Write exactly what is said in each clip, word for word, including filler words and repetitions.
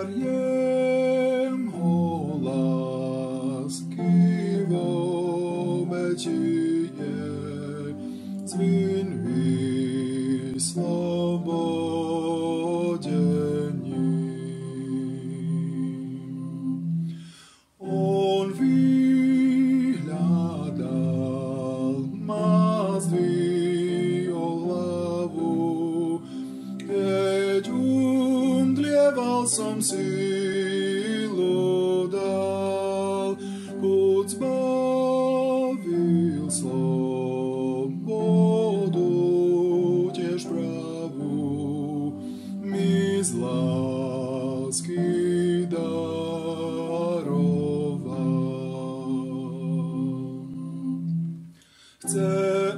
Beriem ho lásky vo väčšie, zvin vyslobodený. On vyhľadal ma, zdvihol hlavu, keď umdlieval som silu dal, buď zbavil slobodu, tiež pravú mi z lásky daroval. Chce,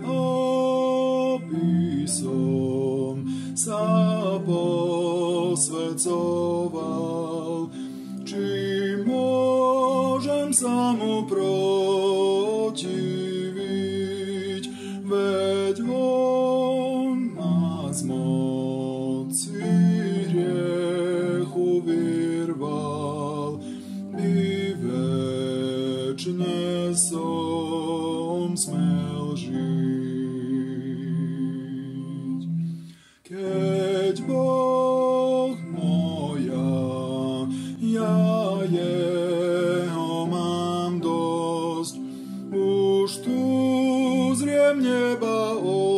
aby som sa posvedcoval, či môžem sa mu protiviť, veď on ma z moci hriechu vyrval, i večne som smel žiť. Keď Boh moja, ja jeho mám dosť, už tu zriem neba